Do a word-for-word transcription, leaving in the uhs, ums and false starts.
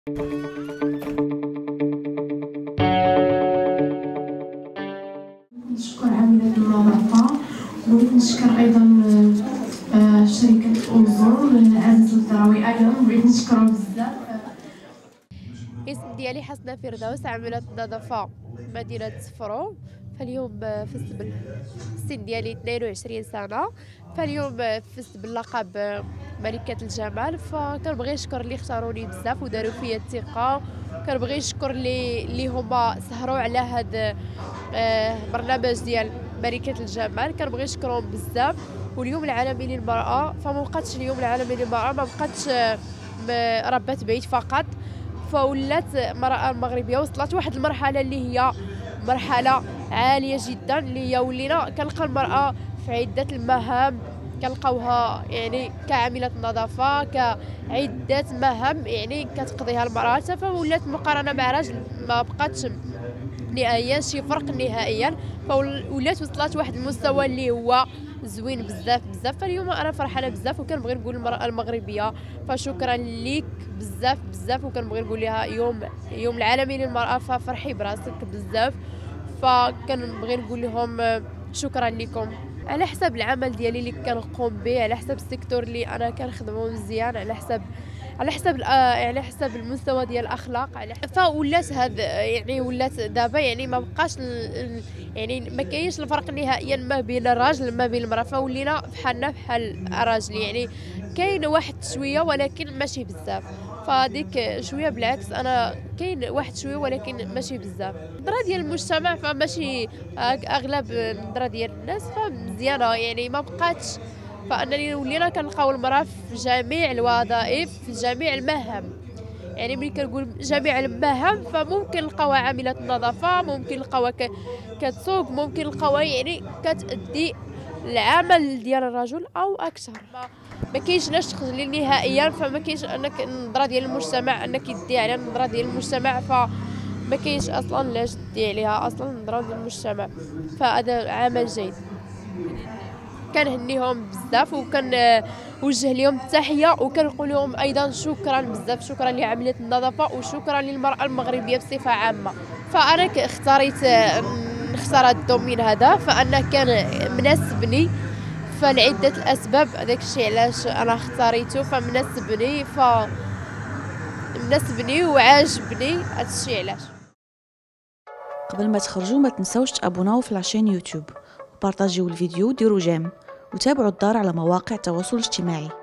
نشكر عاملة النظافة، وبغيت نشكر أيضا شركة أوزون عزيز الدراوي، أيضا بغيت نشكرهم بزاف. الاسم ديالي حسنة فردوس، عاملة نظافة مدينة سفرو. فاليوم فزت بال السن ديالي اثنين وعشرين سنة، فاليوم فزت باللقب ملكة الجمال. فكنبغي نشكر اللي اختاروني بزاف وداروا فيا الثقة، كنبغي نشكر اللي اللي هما سهروا على هذا برنامج ديال ملكة الجمال، كنبغي نشكرهم بزاف. واليوم العالمي للمرأة، فما بقاتش اليوم العالمي للمرأة ما بقاتش ربة بيت فقط، فولات المرأة المغربية وصلت واحد المرحلة اللي هي مرحلة عالية جدا، اللي هي ولينا كنلقى المرأة في عدة المهام، كنلقاوها يعني كعاملة نظافة، كعدة مهام يعني كتقضيها المرأة، فولات مقارنة مع راجل ما بقاتش نهائيا شي فرق نهائيا، فولات وصلت واحد المستوى اللي هو زوين بزاف بزاف. فاليوم انا فرحانه بزاف، وكنبغي نقول للمراه المغربيه فشكرا ليك بزاف بزاف، وكنبغي نقول لها يوم يوم العالمي للمراه ففرحي براسك بزاف. فكنبغي نقول لهم شكرا لكم على حساب العمل ديالي اللي كنقوم به، على حساب السيكتور اللي انا كنخدمه مزيان، على حساب على حساب على حساب المستوى ديال الاخلاق، على فولات هاد يعني ولات دابا يعني ما بقاش يعني ما كاينش الفرق نهائيا ما بين الراجل ما بين المراه، فولينا بحالنا بحال الراجل، يعني كاين واحد شويه ولكن ماشي بزاف. فديك شويه بالعكس انا كاين واحد شويه ولكن ماشي بزاف. النظره ديال المجتمع فماشي اغلب النظره ديال الناس فمزيانه، يعني ما بقاتش، فانني ولينا كنلقاو المراه في جميع الوظائف في جميع المهام. يعني ملي كنقول جميع المهام فممكن نلقاوها عامله النظافه، ممكن نلقاوها كتسوق، ممكن نلقاوها يعني كتأدي العمل ديال الرجل او اكثر. ما كاينش لاش تخجلي نهائيا، فما كاينش انك النظره ديال المجتمع انك يدي على النظره ديال المجتمع، فما كاينش اصلا لاش تدي عليها اصلا النظره ديال المجتمع، فهذا عمل جيد. كنهنيهم بزاف وكنوجه لهم التحيه، وكنقول لهم ايضا شكرا بزاف، شكرا لعامله النظافه وشكرا للمراه المغربيه بصفه عامه. فانا اختاريت نختار هذا الدومين هذا، فانا كان مناسبني فلعده الاسباب، هذاك الشيء علاش انا اختاريته، فمناسبني ف مناسبني وعاجبني هذا الشيء علاش. قبل ما تخرجوا ما تنسوش تابوناو في لاشين يوتيوب وبارطاجيو الفيديو وديروا جيم، وتابعوا الدار على مواقع التواصل الاجتماعي.